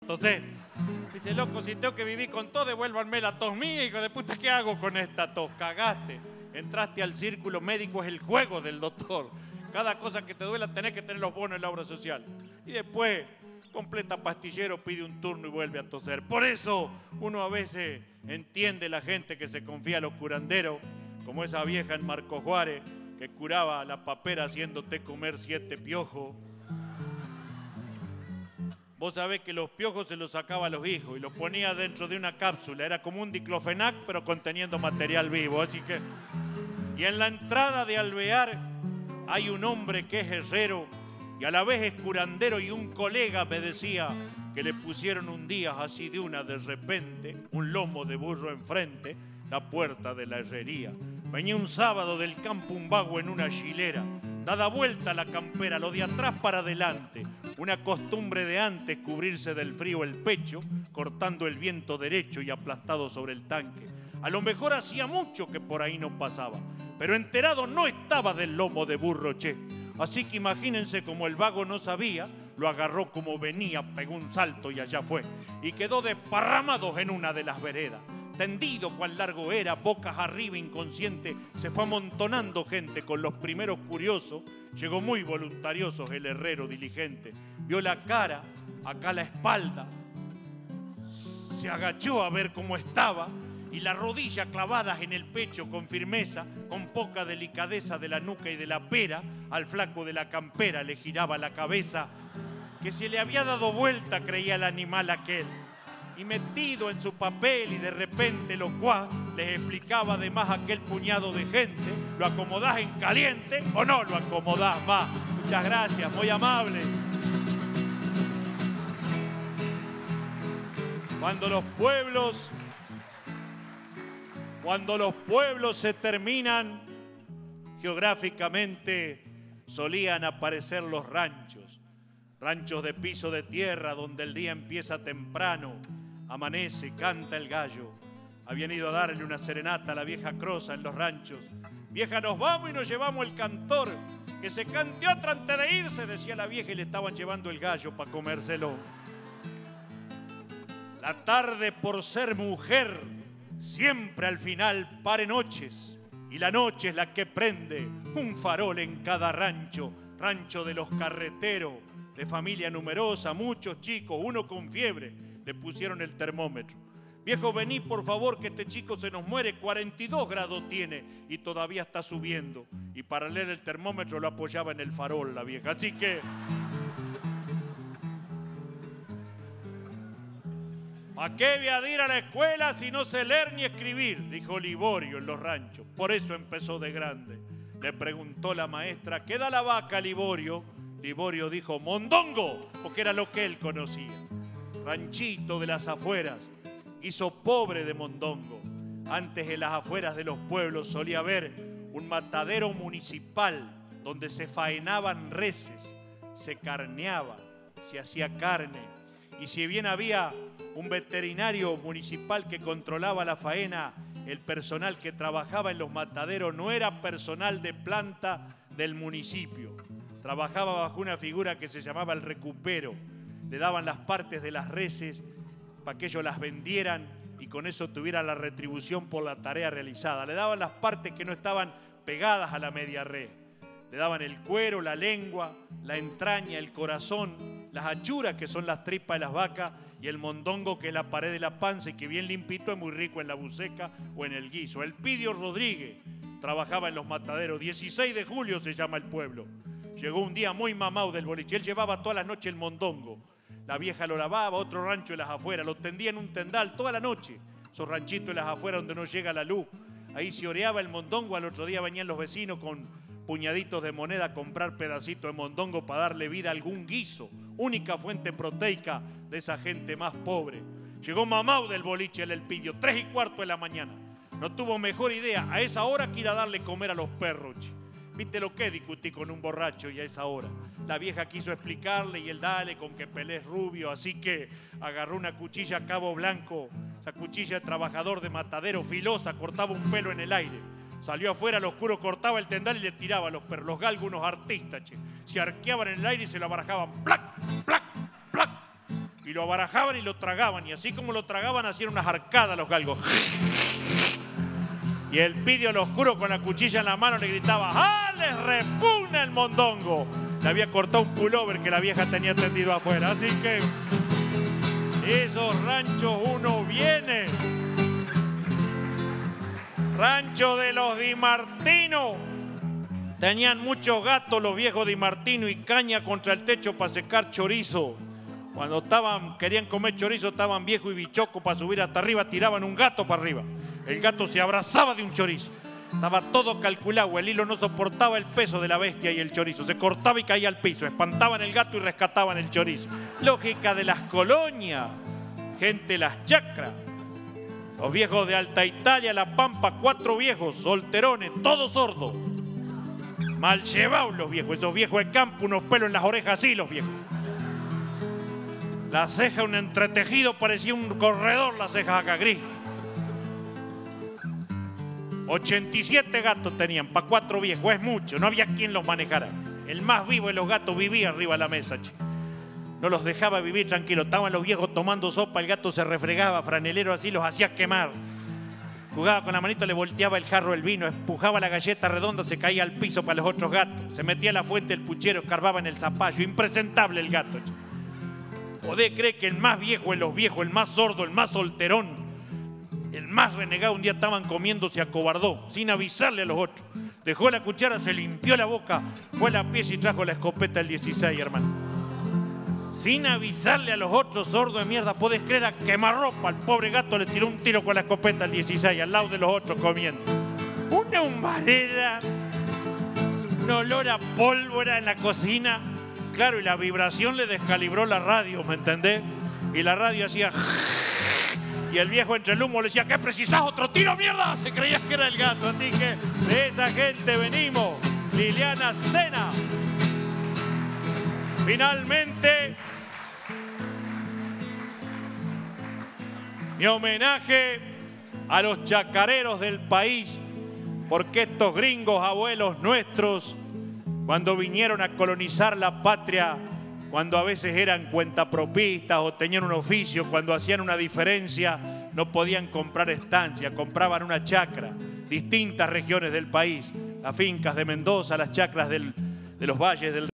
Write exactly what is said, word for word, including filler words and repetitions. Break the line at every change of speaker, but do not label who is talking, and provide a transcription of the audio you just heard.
toser. Dice, loco, si tengo que vivir con tos, devuélvanme la tos mía, hijo de puta, ¿qué hago con esta tos? Cagaste. Entraste al círculo médico, es el juego del doctor. Cada cosa que te duela tenés que tener los bonos en la obra social. Y después, completa pastillero, pide un turno y vuelve a toser. Por eso uno a veces entiende la gente que se confía a los curanderos, como esa vieja en Marco Juárez, que curaba la papera haciéndote comer siete piojos. Vos sabés que los piojos se los sacaba a los hijos y los ponía dentro de una cápsula. Era como un diclofenac, pero conteniendo material vivo. Así que... Y en la entrada de Alvear hay un hombre que es herrero y a la vez es curandero, y un colega me decía que le pusieron un día así de una de repente un lomo de burro enfrente, la puerta de la herrería. Venía un sábado del campo un vago en una chilera, dada vuelta la campera, lo de atrás para adelante, una costumbre de antes cubrirse del frío el pecho, cortando el viento derecho y aplastado sobre el tanque. A lo mejor hacía mucho que por ahí no pasaba, pero enterado no estaba del lomo de burro, che. Así que imagínense como el vago no sabía, lo agarró como venía, pegó un salto y allá fue. Y quedó desparramados en una de las veredas. Tendido cuán largo era, bocas arriba inconsciente, se fue amontonando gente con los primeros curiosos. Llegó muy voluntarioso el herrero diligente. Vio la cara, acá la espalda. Se agachó a ver cómo estaba y las rodillas clavadas en el pecho con firmeza, con poca delicadeza de la nuca y de la pera, al flaco de la campera le giraba la cabeza, que se le había dado vuelta, creía el animal aquel. Y metido en su papel y de repente locuaz, les explicaba además a aquel puñado de gente, ¿lo acomodás en caliente o no lo acomodás más? Muchas gracias, muy amable. Cuando los pueblos... Cuando los pueblos se terminan, geográficamente solían aparecer los ranchos. Ranchos de piso de tierra donde el día empieza temprano, amanece, canta el gallo. Habían ido a darle una serenata a la vieja Croza en los ranchos. Vieja, nos vamos y nos llevamos el cantor, que se cante otra antes de irse, decía la vieja, y le estaban llevando el gallo para comérselo. La tarde, por ser mujer, siempre al final pare noches, y la noche es la que prende un farol en cada rancho, rancho de los carreteros, de familia numerosa, muchos chicos, uno con fiebre, le pusieron el termómetro. Viejo, vení por favor que este chico se nos muere, cuarenta y dos grados tiene y todavía está subiendo. Y para leer el termómetro lo apoyaba en el farol la vieja, así que... ¿A qué voy a ir a la escuela si no sé leer ni escribir?, dijo Liborio en los ranchos. Por eso empezó de grande. Le preguntó la maestra, ¿qué da la vaca, Liborio? Liborio dijo, mondongo, porque era lo que él conocía. Ranchito de las afueras, hizo pobre de mondongo. Antes en las afueras de los pueblos solía haber un matadero municipal donde se faenaban reses, se carneaba, se hacía carne. Y si bien había un veterinario municipal que controlaba la faena, el personal que trabajaba en los mataderos no era personal de planta del municipio. Trabajaba bajo una figura que se llamaba el recupero. Le daban las partes de las reses para que ellos las vendieran y con eso tuvieran la retribución por la tarea realizada. Le daban las partes que no estaban pegadas a la media red. Le daban el cuero, la lengua, la entraña, el corazón, las achuras, que son las tripas de las vacas, y el mondongo, que es la pared de la panza y que bien limpito es muy rico en la buceca o en el guiso. Elpidio Rodríguez trabajaba en los mataderos. dieciséis de julio se llama el pueblo. Llegó un día muy mamado del boliche. Él llevaba toda la noche el mondongo. La vieja lo lavaba, otro rancho de las afueras, lo tendía en un tendal toda la noche. Esos ranchitos de las afueras donde no llega la luz. Ahí se oreaba el mondongo. Al otro día venían los vecinos con puñaditos de moneda a comprar pedacitos de mondongo para darle vida a algún guiso, única fuente proteica de esa gente más pobre. Llegó mamau del boliche el Elpidio, tres y cuarto de la mañana. No tuvo mejor idea a esa hora que ir a darle comer a los perros. ¿Viste lo que discutí con un borracho y a esa hora? La vieja quiso explicarle y él dale con que Pelé es rubio, así que agarró una cuchilla a cabo blanco, esa cuchilla de trabajador de matadero filosa, cortaba un pelo en el aire. Salió afuera al oscuro, cortaba el tendal y le tiraba a los perros. Los galgos, unos artistas, che. Se arqueaban en el aire y se lo abarajaban. ¡Plac! ¡Plac! ¡Plac! y lo abarajaban y lo tragaban, y así como lo tragaban hacían unas arcadas los galgos. Y el pidio al oscuro con la cuchilla en la mano le gritaba: ¡ah, les repugna el mondongo! Le había cortado un pullover que la vieja tenía tendido afuera. Así que esos ranchos uno viene. Rancho de los Di Martino. Tenían muchos gatos los viejos Di Martino y caña contra el techo para secar chorizo. Cuando estaban, querían comer chorizo, estaban viejos y bichocos para subir hasta arriba, tiraban un gato para arriba. El gato se abrazaba de un chorizo. Estaba todo calculado, el hilo no soportaba el peso de la bestia y el chorizo. Se cortaba y caía al piso, espantaban el gato y rescataban el chorizo. Lógica de las colonias, gente de las chacras. Los viejos de Alta Italia, La Pampa, cuatro viejos, solterones, todos sordos. Mal llevados los viejos, esos viejos de campo, unos pelos en las orejas así los viejos. La ceja, un entretejido, parecía un corredor, las cejas acá, gris. ochenta y siete gatos tenían, para cuatro viejos, es mucho, no había quien los manejara. El más vivo de los gatos vivía arriba de la mesa, che. No los dejaba vivir tranquilos, estaban los viejos tomando sopa, el gato se refregaba, franelero así, los hacía quemar. Jugaba con la manito, le volteaba el jarro del vino, empujaba la galleta redonda, se caía al piso para los otros gatos. Se metía a la fuente del puchero, escarbaba en el zapallo, impresentable el gato, che. Podés creer que el más viejo de los viejos, el más sordo, el más solterón, el más renegado, un día estaban comiendo, se acobardó, sin avisarle a los otros. Dejó la cuchara, se limpió la boca, fue a la pieza y trajo la escopeta del dieciséis, hermano. Sin avisarle a los otros, sordo de mierda, podés creer, a quemarropa, al pobre gato le tiró un tiro con la escopeta del dieciséis, al lado de los otros comiendo. Una humareda, un olor a pólvora en la cocina. Claro, y la vibración le descalibró la radio, ¿me entendés? Y la radio hacía... Y el viejo entre el humo le decía: ¿qué precisás? ¿Otro tiro, mierda? Se creía que era el gato. Así que de esa gente venimos. Liliana Cena. Finalmente, mi homenaje a los chacareros del país, porque estos gringos abuelos nuestros, cuando vinieron a colonizar la patria, cuando a veces eran cuentapropistas o tenían un oficio, cuando hacían una diferencia, no podían comprar estancia, compraban una chacra, distintas regiones del país, las fincas de Mendoza, las chacras del, de los valles del